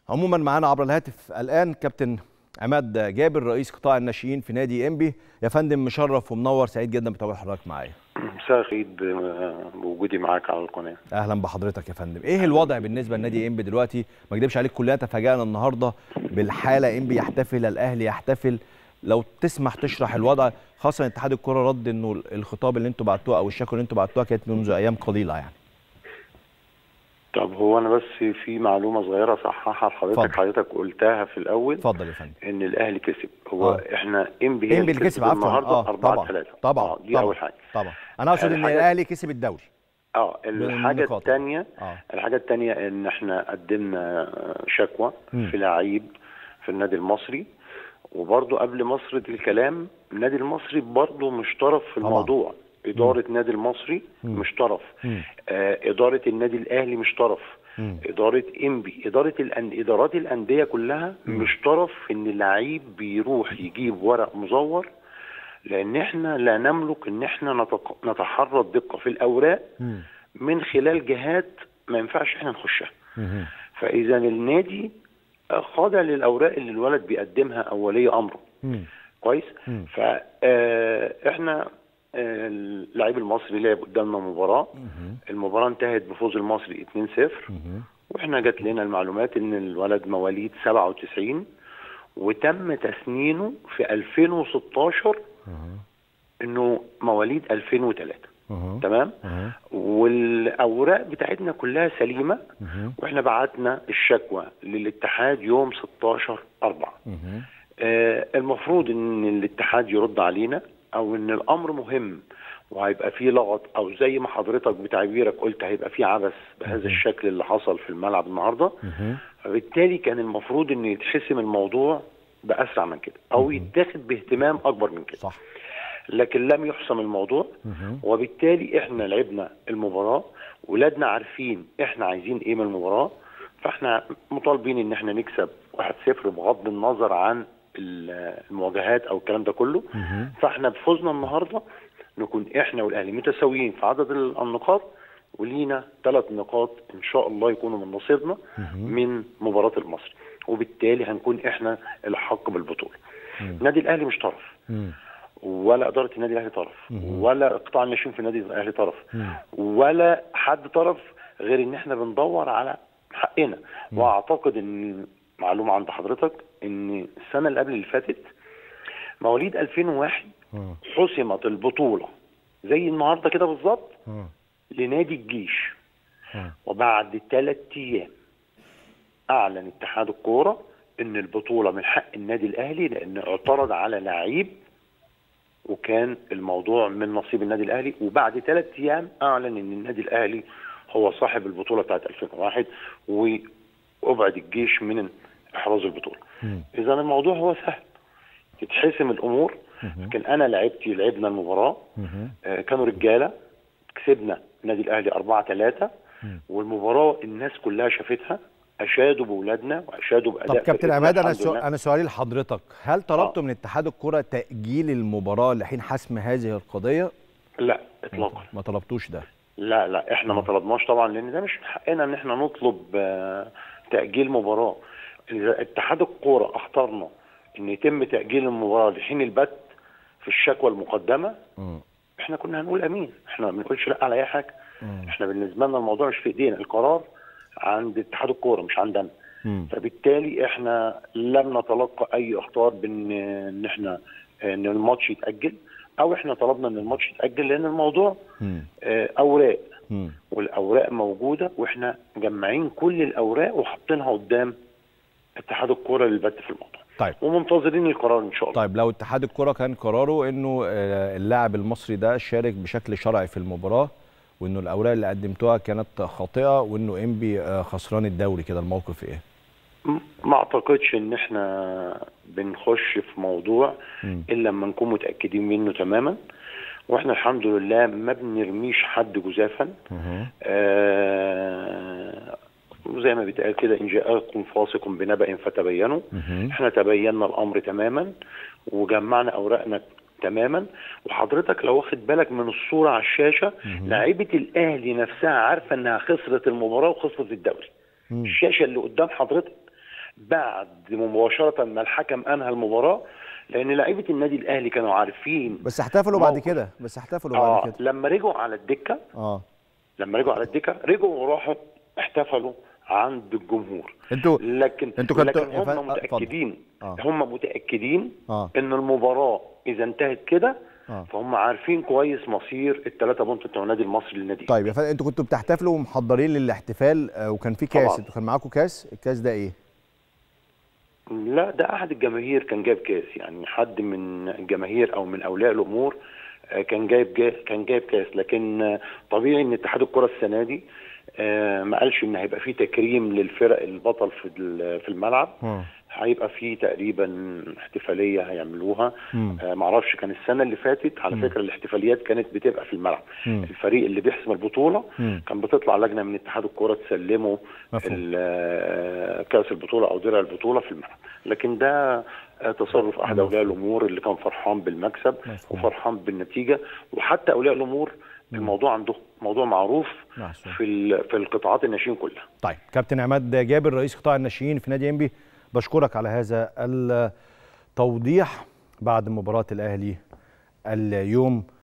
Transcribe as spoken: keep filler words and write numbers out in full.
عموما معانا عبر الهاتف الآن كابتن عماد جابر رئيس قطاع الناشئين في نادي إنبي. يا فندم مشرف ومنور، سعيد جدا بتواجد حضرتك معايا. مساء الخير بوجودي معاك على القناه. اهلا بحضرتك يا فندم. ايه الوضع بالنسبه لنادي إنبي دلوقتي؟ ما اكذبش عليك كلنا تفاجئنا النهارده بالحاله، إنبي يحتفل، الاهلي يحتفل. لو تسمح تشرح الوضع، خاصه اتحاد الكره رد انه الخطاب اللي انتوا بعتوه او الشكوى اللي انتوا بعتوها كانت منذ ايام قليله يعني. طب هو انا بس في معلومه صغيره صححها لحضرتك، حضرتك قلتها في الاول. اتفضل يا فندم. ان الاهلي كسب. هو آه. احنا إنبي هي اللي كسب النهارده آه. أربعة ثلاثة. طبعا آه. دي طبعا اول حاجه. طبعا انا اقصد ان الاهلي كسب الدوري. اه الحاجه الثانيه آه. الحاجه الثانيه ان احنا قدمنا شكوى م. في لعيب في النادي المصري، وبرضه قبل مصر الكلام النادي المصري برضه مش طرف في الموضوع. طبعا. إدارة م. نادي المصري م. مش طرف. آه إدارة النادي الأهلي مش طرف. م. إدارة إنبي، إدارة الأن... إدارات الأندية كلها م. مش طرف إن اللعيب بيروح يجيب ورق مزور، لأن إحنا لا نملك إن إحنا نتق... نتحرى الدقة في الأوراق م. من خلال جهات ما ينفعش إحنا نخشها. م. فإذا النادي خاضع للأوراق اللي الولد بيقدمها أولية أمره. م. كويس؟ فإحنا اللاعب المصري لعب قدامنا مباراه، المباراه انتهت بفوز المصري اتنين صفر، واحنا جات لنا المعلومات ان الولد مواليد سبعة وتسعين وتم تسنينه في ألفين وستاشر انه مواليد ألفين وثلاثة. تمام. والاوراق بتاعتنا كلها سليمه، واحنا بعتنا الشكوى للاتحاد يوم ستاشر أربعة. آه المفروض ان الاتحاد يرد علينا، او ان الامر مهم وهيبقى فيه لغط، او زي ما حضرتك بتعبيرك قلت هيبقى فيه عبث بهذا الشكل اللي حصل في الملعب النهارده. فبالتالي كان المفروض ان يتحسم الموضوع باسرع من كده، او يتاخد باهتمام اكبر من كده. صح. لكن لم يحسم الموضوع، وبالتالي احنا لعبنا المباراه، ولادنا عارفين احنا عايزين ايه من المباراه، فاحنا مطالبين ان احنا نكسب واحد صفر بغض النظر عن المواجهات او الكلام ده كله. فاحنا بفوزنا النهارده نكون احنا والاهلي متساويين في عدد النقاط، ولينا ثلاث نقاط ان شاء الله يكونوا من نصيبنا من مباراه المصري، وبالتالي هنكون احنا الحق بالبطوله. النادي الاهلي مش طرف، ولا اداره النادي الاهلي طرف، ولا قطاع الناشئين في النادي الاهلي طرف، ولا حد طرف، غير ان احنا بندور على حقنا. واعتقد ان معلومه عند حضرتك ان السنه اللي قبل اللي فاتت مواليد ألفين وواحد حسمت البطوله زي النهارده كده بالظبط لنادي الجيش، وبعد ثلاث ايام اعلن اتحاد الكوره ان البطوله من حق النادي الاهلي، لان اعترض على لعيب وكان الموضوع من نصيب النادي الاهلي. وبعد ثلاث ايام اعلن ان النادي الاهلي هو صاحب البطوله بتاعت ألفين وواحد، وابعد الجيش من احراز البطوله. اذا الموضوع هو سهل، تتحسم الامور. لكن انا لعبتي لعبنا المباراه، آه كانوا رجاله، كسبنا النادي الاهلي أربعة ثلاثة، والمباراه الناس كلها شافتها، اشادوا باولادنا واشادوا باداء. طب كابتن عماد، انا سو... انا سؤالي لحضرتك، هل طلبتوا آه. من اتحاد الكره تاجيل المباراه لحين حسم هذه القضيه؟ لا اطلاقا. ما طلبتوش ده؟ لا لا احنا ما طلبناش طبعا، لان ده مش من حقنا ان احنا نطلب آه تاجيل مباراه. اذا اتحاد الكوره اختارنا ان يتم تاجيل المباراه لحين البت في الشكوى المقدمه، م. احنا كنا هنقول امين، احنا ما بنقولش لا على اي حاجه. م. احنا بالنسبه لنا الموضوع مش في ايدينا، القرار عند اتحاد الكوره مش عندنا. م. فبالتالي احنا لم نتلقى اي اخطار بان ان احنا ان الماتش يتاجل، او احنا طلبنا ان الماتش يتاجل، لان الموضوع م. اوراق، م. والاوراق موجوده، واحنا مجمعين كل الاوراق وحاطينها قدام اتحاد الكوره للبت في الموضوع. طيب. ومنتظرين القرار ان شاء الله. طيب لو اتحاد الكوره كان قراره انه اللاعب المصري ده شارك بشكل شرعي في المباراه، وانه الاوراق اللي قدمتوها كانت خاطئه، وانه انبي خسران الدوري، كده الموقف ايه؟ ما اعتقدش ان احنا بنخش في موضوع م. الا لما نكون متاكدين منه تماما، واحنا الحمد لله ما بنرميش حد جزافا. آه زي ما بيتقال كده، ان جاءكم فاسق بنبأ فتبينوا. احنا تبينا الامر تماما وجمعنا اوراقنا تماما. وحضرتك لو واخد بالك من الصوره على الشاشه، لاعيبه الاهلي نفسها عارفه انها خسرت المباراه وخسرت الدوري. مم. الشاشه اللي قدام حضرتك بعد مباشره ما الحكم انهى المباراه، لان لعيبه النادي الاهلي كانوا عارفين. بس احتفلوا بعد كده بس احتفلوا آه بعد كده لما رجعوا على الدكه اه لما رجعوا على الدكه رجعوا وراحوا احتفلوا عند الجمهور. انتوا لكن انتوا كنتوا لكن هم متاكدين آه. هم متاكدين آه. ان المباراه اذا انتهت كده آه. فهم عارفين كويس مصير الثلاثه بونت بتوع النادي المصري للنادي. طيب يا فندم، انتوا كنتوا بتحتفلوا ومحضرين للاحتفال آه وكان في كاس، طبعا. انتوا كان معاكم كاس، الكاس ده ايه؟ لا، ده احد الجماهير كان جايب كاس، يعني حد من الجماهير او من اولياء الامور كان جايب جاي كان جايب كاس. لكن طبيعي ان اتحاد الكره السنه دي ما قالش ان هيبقى فيه تكريم للفرق البطل في في الملعب. م. هيبقى فيه تقريبا احتفاليه هيعملوها. آه معرفش، كان السنه اللي فاتت على م. فكره الاحتفاليات كانت بتبقى في الملعب. م. الفريق اللي بيحسم البطوله م. كان بتطلع لجنه من اتحاد الكره تسلمه كاس البطوله او درع البطوله في الملعب. لكن ده تصرف احد اولياء الامور اللي كان فرحان بالمكسب مفهوم. وفرحان بالنتيجه. وحتى اولياء الامور الموضوع عندهم موضوع معروف مفهوم. في في القطاعات الناشئين كلها. طيب كابتن عماد جابر رئيس قطاع الناشئين في نادي انبي، بشكرك على هذا التوضيح بعد مباراه الاهلي اليوم.